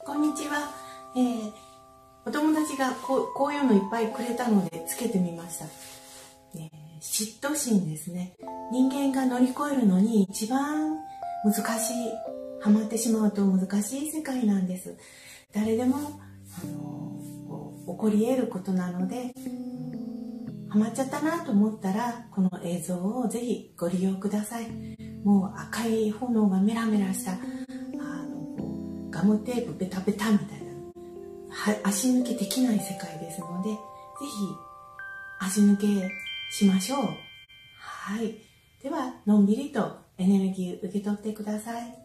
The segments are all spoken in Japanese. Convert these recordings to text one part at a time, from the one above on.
こんにちは。お友達がこういうのいっぱいくれたのでつけてみました。嫉妬心ですね。人間が乗り越えるのに一番難しい、ハマってしまうと難しい世界なんです。誰でも起こり得ることなので、ハマっちゃったなと思ったらこの映像をぜひご利用ください。もう赤い炎がメラメラしたガムテープベタベタみたいな足抜けできない世界ですので、ぜひ足抜けしましょう。はい。ではのんびりとエネルギー受け取ってください。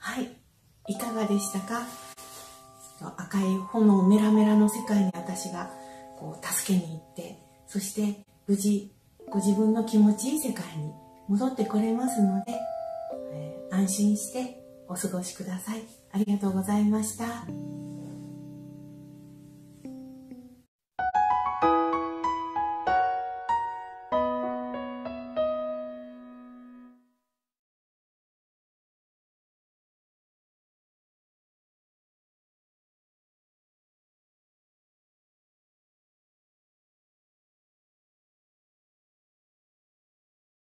はい、いかがでしたか？赤い炎メラメラの世界に私がこう助けに行って、そして無事ご自分の気持ちいい世界に戻ってこれますので、安心してお過ごしください。ありがとうございました。